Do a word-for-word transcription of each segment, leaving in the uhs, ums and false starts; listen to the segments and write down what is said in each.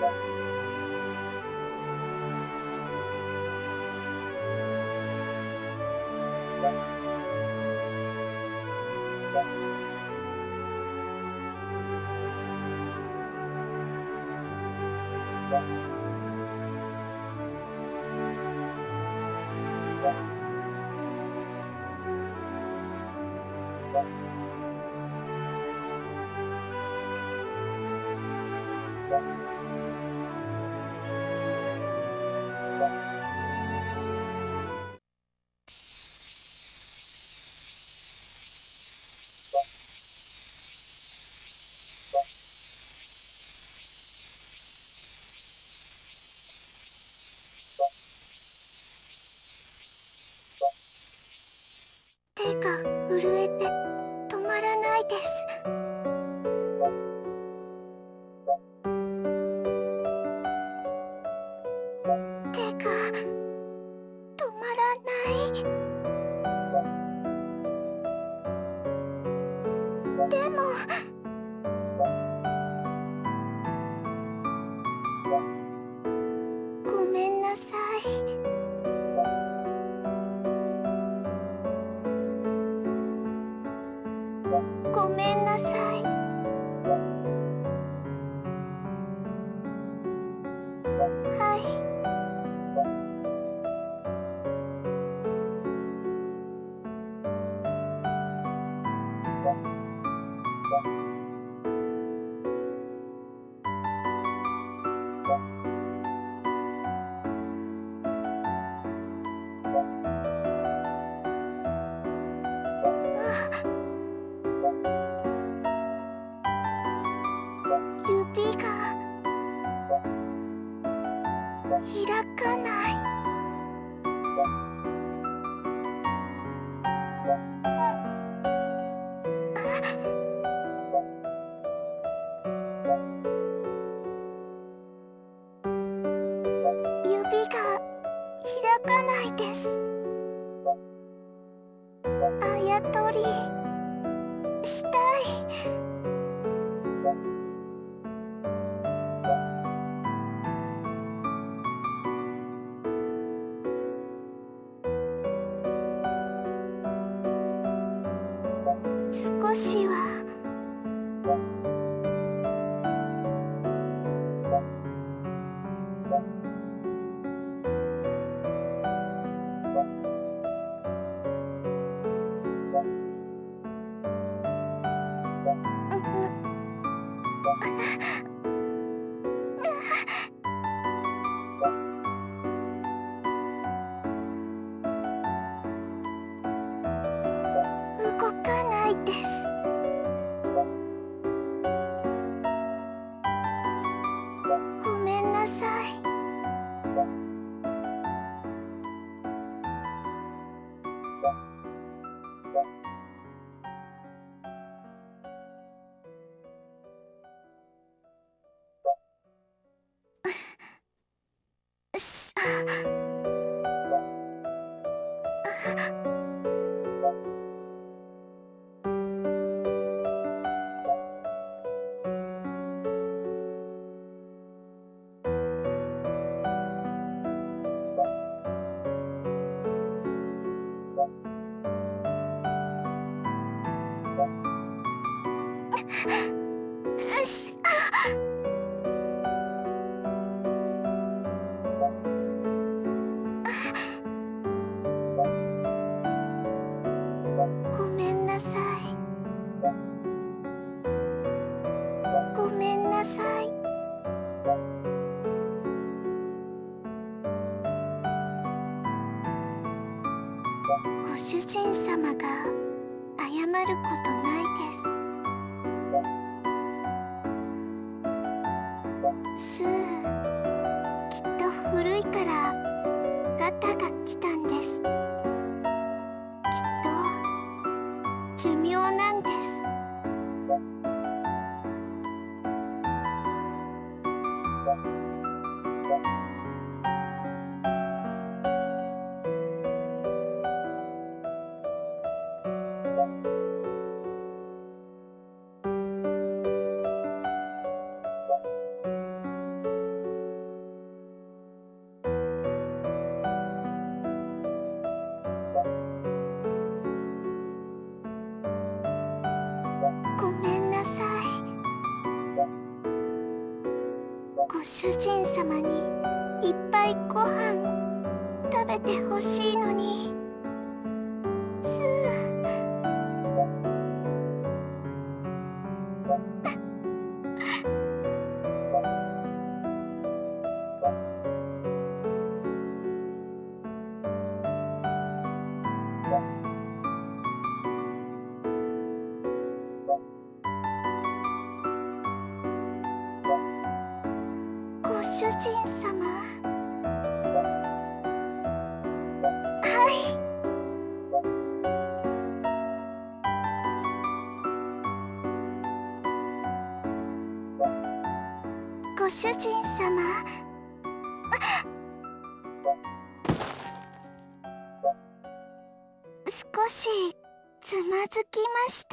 手が震えて止まらないです。手が止まらない。でもごめんなさい。ごめんなさい。はい。指が開かない。指が開かないです。あやとりしたい。少しは動かないです。ごめんなさい。しごめんなさい。ごめんなさい。ご主人様が謝ることないです。スー、きっと古いからガタが来たんです。きっと寿命なんです。 主人様にいっぱいご飯食べてほしいのに。スーご主人様。はい。ご主人様。少しつまずきました。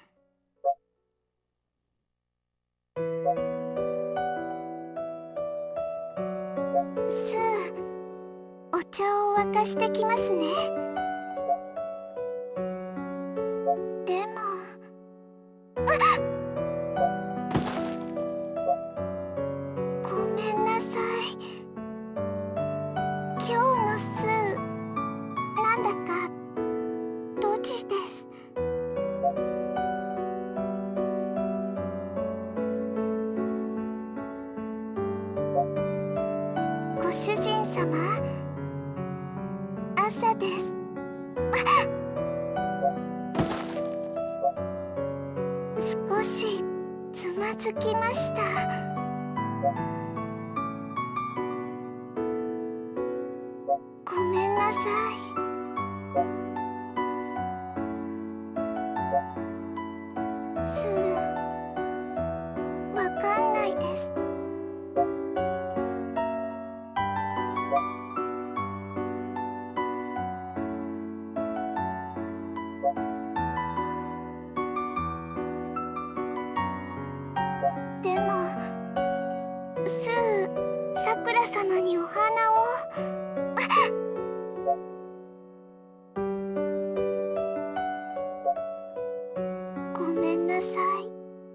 スー、お茶を沸かしてきますね。でも、あっ、ごめんなさい。今日のスー、なんだかドジです。ご主人様、朝です。少しつまずきました。ごめんなさい。スー、わかんないです。でも、スー、さくら様にお花を。ごめんなさい。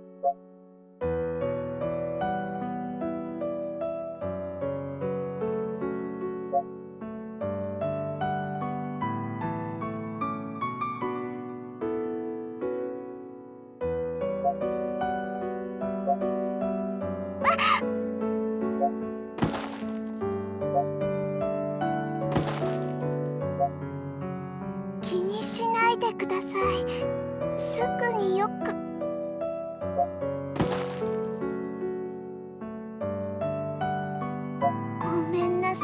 気にしないでください。すぐによく。ごめんなさい。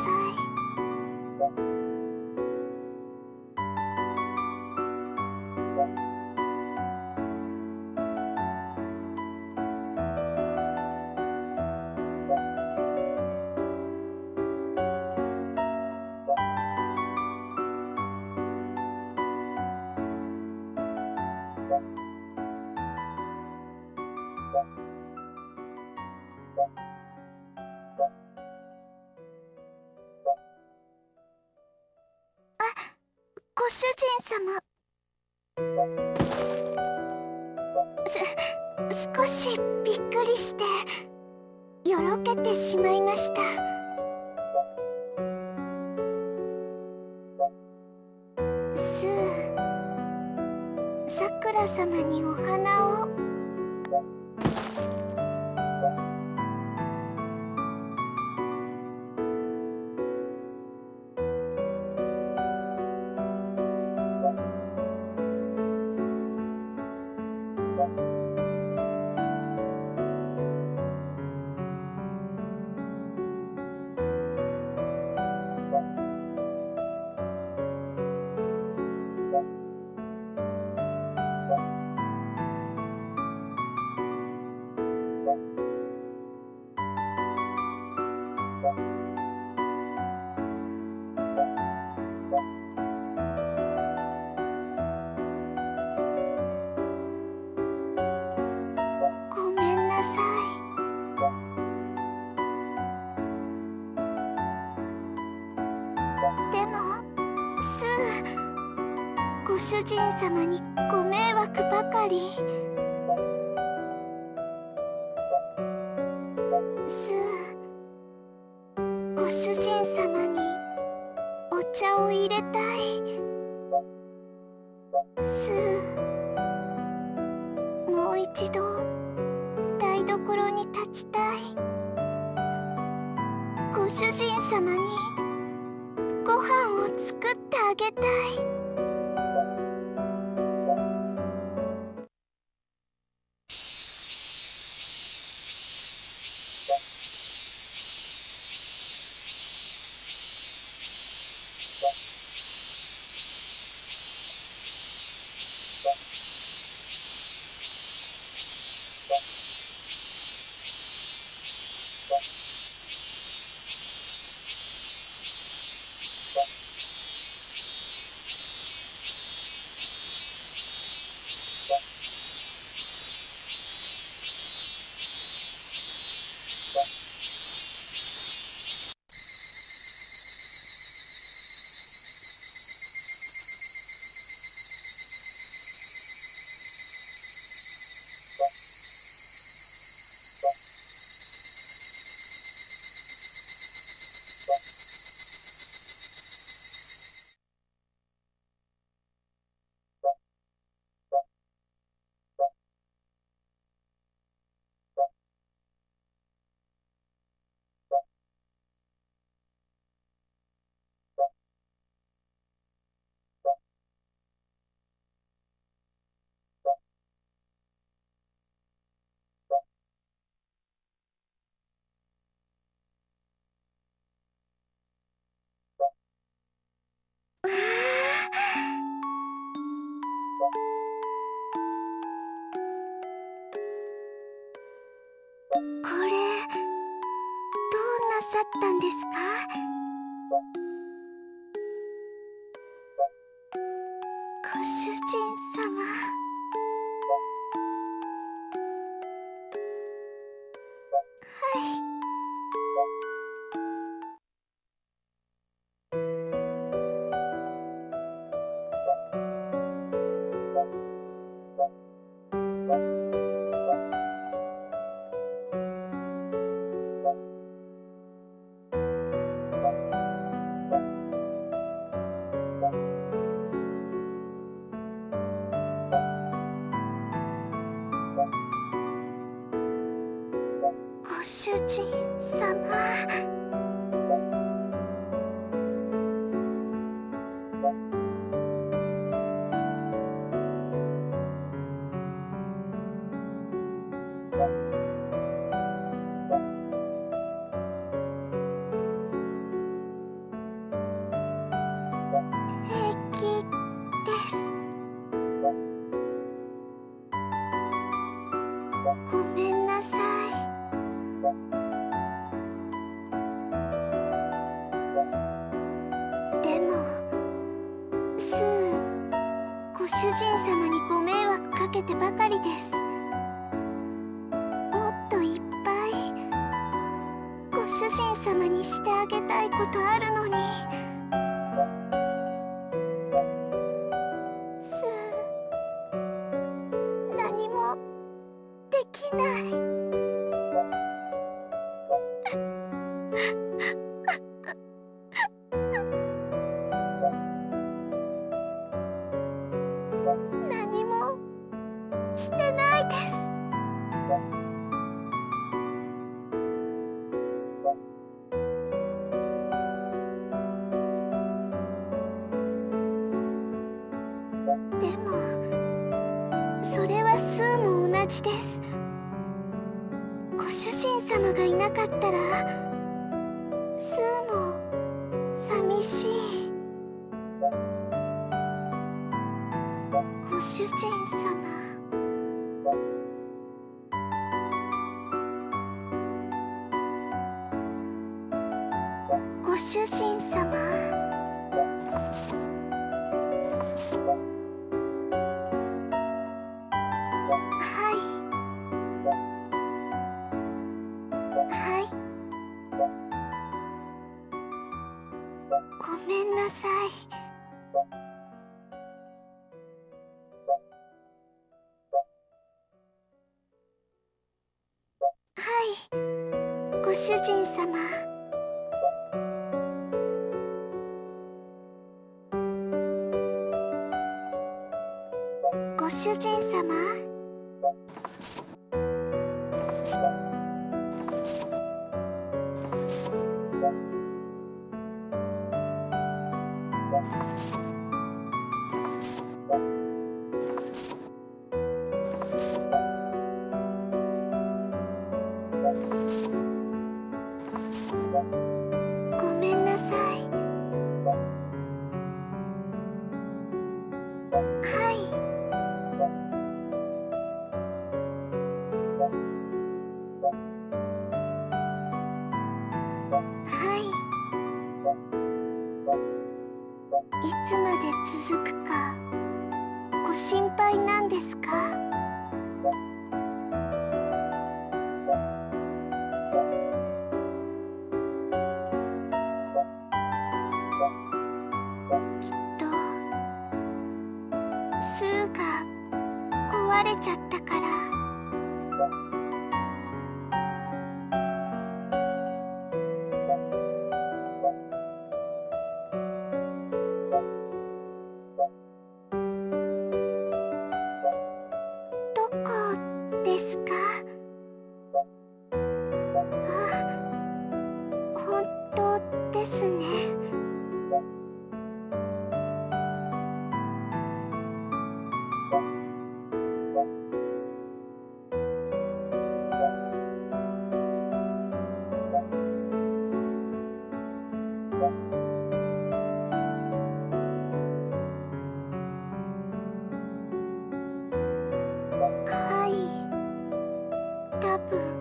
ご主人様。す、少しびっくりしてよろけてしまいました。スー、さくら様にお花を。ごめんなさい。でも、スー、ご主人様にご迷惑ばかり。スー、 ご主人様にお茶を入れたい。スー、もう一度台所に立ちたい。ご主人様にご飯を作ってあげたい。これ、どうなさったんですか？ご主人様。はい。ご主人様。平気です。ごめんなさい。でも、スー、ご主人様にご迷惑かけてばかりです。もっといっぱいご主人様にしてあげたいことあるのに。スー、何もできない。何もしてないです。でも、それはスーも同じです。ご主人様がいなかったら、スーも寂しい。ご主人様。ご主人様。はい。はい。ごめんなさい。はい。ご主人様。 ごめんなさい。はい。はい。いつまで続くかご心配なんですか？きっとスーが壊れちゃったから。どこですか？あ、本当ですね。はい、多分。